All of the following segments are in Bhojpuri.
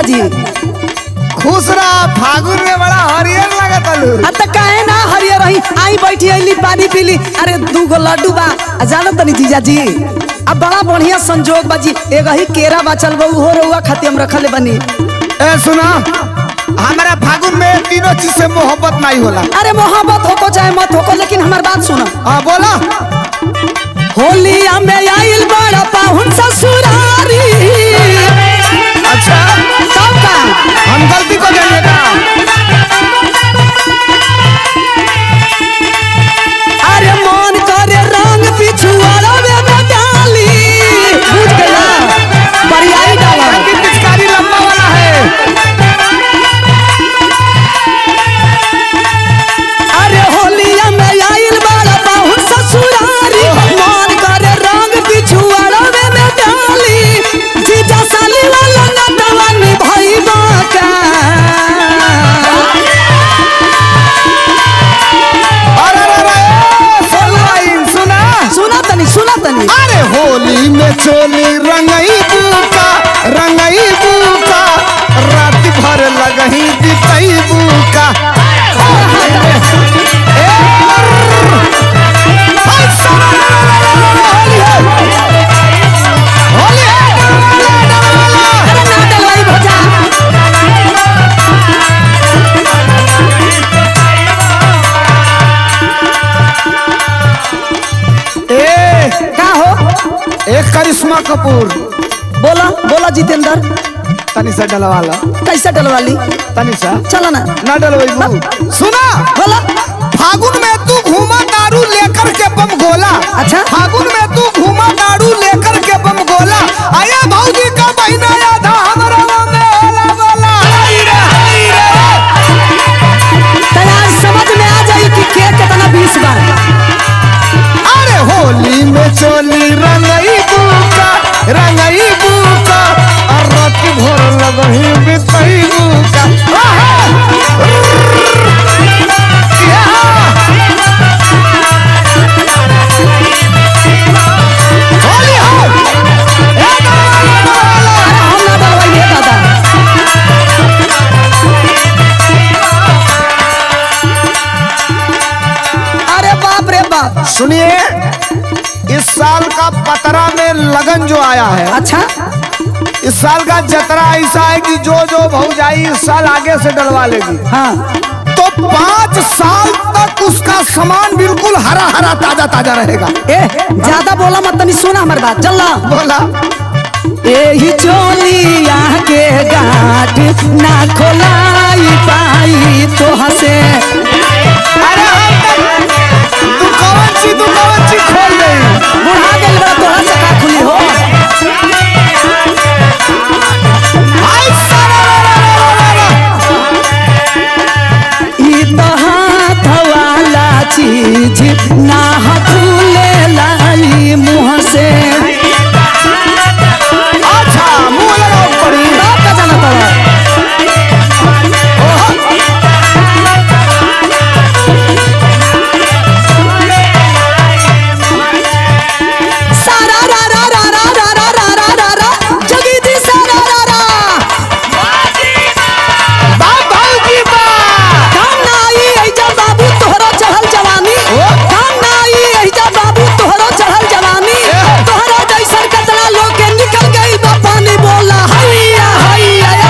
जी? खुश रहा, फागुन में बड़ा हरियर लगता। तो काहे ना हरियर रही, आई बैठी अली पानी पीली। अरे 2 गो लड्डू बा, जानत तनी जीजा जी अब बड़ा बढ़िया संजोग बाजी। एगो ही केरा बचल बा, हो रहुआ खातिर हम रखले बनी। ए सुना, हमारा फागुन में तीनों चीज से मोहब्बत नहीं होला। अरे मोहब्बत होको चाहे मत होको, लेकिन हमार बात सुनो। बोला। होलिया में आइल बड़ा पाहुन ससुरारी। अच्छा तब का हम गलती को जानिएगा। अरे मन करे रंग पिछुआड़ा में डाली। बुझ गया, बरियाई डाला। पिचकारी लंबा वाला है। अरे होलिया में आइल बड़ा पाहुन ससुरारी। मन करे रंग पिछुआड़ा में डाली। जीजा साली वाला नटवा निभाइबा का। सुना तनी। अरे होली में चोली रंगई बूका, रंगई बूका, रात भर लगही बितई बूका। एक करिश्मा कपूर। बोला बोला जितेंद्र, तनिषा डलवाला। कैसे डलवाली? तनिषा चला ना। ना डलवाई। सुना, बोला। फागुन में तू घूमा दारू लेकर के बम गोला। अच्छा, फागुन में तू घूमा दारू लेकर के बम गोला। आया भौजी का महीना आधा हमरा में होला बोला। तैयार समझ में आ जाई कि के कितना 20 बार। अरे होली में चोली रंगई बूका, रंगई बूका, और रात भर लगही बितई बूका। होली हो, हम ना डलवाई दादा। अरे बाप रे बाप। सुनिए, इस साल का पतरा में लगन जो आया है। अच्छा, इस साल का जतरा ऐसा है कि जो जो भौजाई इस साल आगे से डलवा लेगी, हाँ, तो 5 साल तक उसका सामान बिल्कुल हरा हरा ताजा ताजा रहेगा। ज्यादा बोला मत, तनी सुना हमारी बात। चल बोला। यही चोलिया के गाठ ना खोलाई पाई तो हसे। अरे तू कौन सी खोल दे। बुढ़ा गई बड़ा, तोहरा से का खुली हो। ई तो हाथ वाला चीज ना खुले लाई मुँह से। अच्छा मुँह लगाओ पड़ी। बाप का जाना पड़ा। सारा रा रा रा रा रा रा रा रा रा रा जगी जी सारा रा रा। बाप भौजी बा। काम ना आई ऐजा बाबू तोहरा चढ़ल जवानी। काम ना आई ऐजा बाबू तोहरा चढ़ल जवानी। तोहरा जैसन कितना लोग के निकल गई बा पानी। बोला हैया हैया।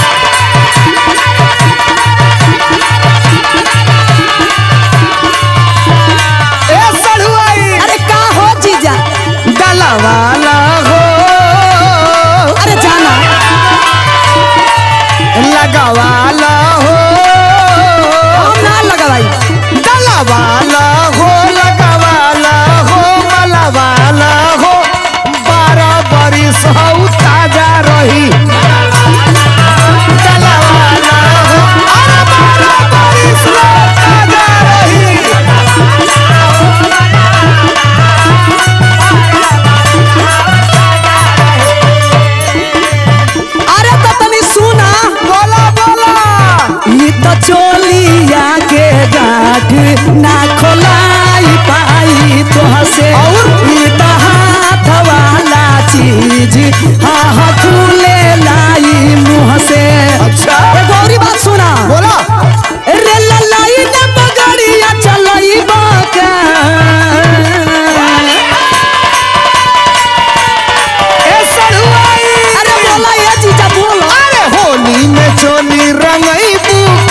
ए सड़ुआई। अरे का हो जीजा? डलवाला हो। अरे जाना। लगावाला हो। हम ना लगवाई। डलवाला हो, लगावाला हो, मलवाला हो, 12 बरिस हो ताजा रही। डलवाला हो, अरे 12 बरिस हो ताजा रही। चोली रंगई बुका